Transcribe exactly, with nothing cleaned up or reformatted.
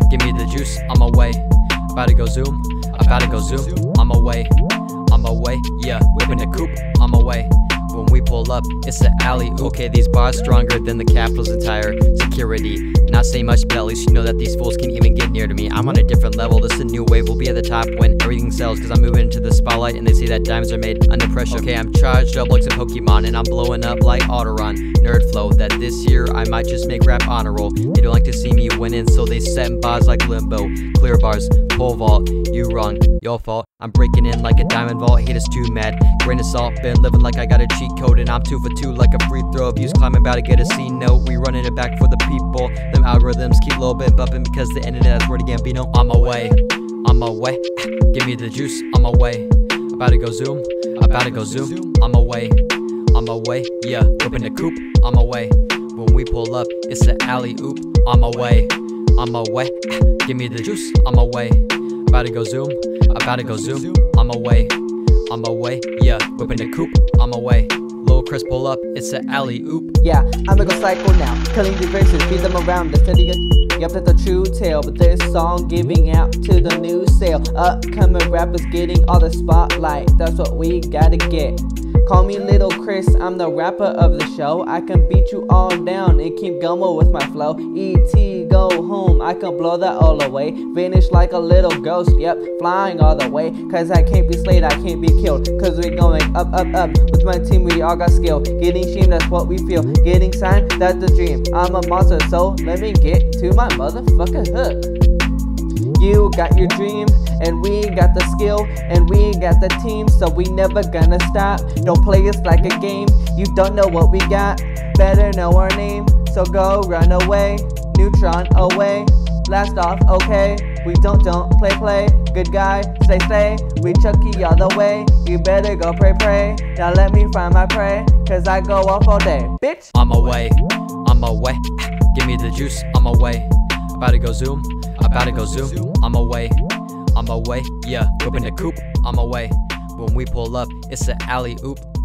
give me the juice, I'm away. About to go zoom, about to go zoom, I'm away. I'm away, yeah, whipping the coupe, I'm away. When we pull up, it's the alley. Okay, these bars stronger than the Capitol's entire security. Not saying much, but at least you know that these fools can't even get near to me. I'm on a different level, this is a new wave. We'll be at the top when everything sells, cause I'm moving into the spotlight and they say that diamonds are made under pressure. Okay, I'm charged up like some Pokemon and I'm blowing up like Autoron. Nerd flow, that this year I might just make rap honor roll. They don't like to see me winning, so they set in bars like limbo. Clear bars, pole vault, you wrong, your fault. I'm breaking in like a diamond vault, haters too mad. Grain of salt, been living like I got a cheat code, and I'm two for two like a free throw. Abuse climbing, about to get a C note. We running it back for the people. Them algorithms keep low bit bumping because the internet has word again. Gambino. I'm away, I'm away. Give me the juice, I'm away. About to go zoom, about to go zoom. I'm away, I'm away. Yeah, whipping the coupe, I'm away. When we pull up, it's the alley oop. I'm away, I'm away. Give me the juice, I'm away. About to go zoom, about to go zoom. I'm away, I'm away. Yeah, whipping the coupe, I'm away. Lil Chris pull up, it's the alley oop. Yeah, I'ma go psycho now, killing the verses, beat them around, the steady. Yep, that's the true tale, but this song giving out to the new sale. Upcoming rappers getting all the spotlight, that's what we gotta get. Call me Little Chris, I'm the rapper of the show. I can beat you all down and keep going with my flow. E T go home, I can blow that all away. Vanish like a little ghost, yep, flying all the way. Cause I can't be slayed, I can't be killed. Cause we're going up, up, up. With my team we all got skill. Getting shame, that's what we feel. Getting signed, that's the dream. I'm a monster, so let me get to my motherfucking hook. You got your dream, and we got the skill, and we got the team, so we never gonna stop. Don't play us like a game, you don't know what we got. Better know our name, so go run away. Neutron away, blast off, okay. We don't, don't play, play. Good guy, stay, stay. We Chucky all the way. You better go pray, pray. Now let me find my prey, cause I go off all day, bitch. I'm away, I'm away. Give me the juice, I'm away. About to go zoom, about to go zoom. I'm away, I'm away. Yeah, whipping the coupe, I'm away. When we pull up, it's the alley oop.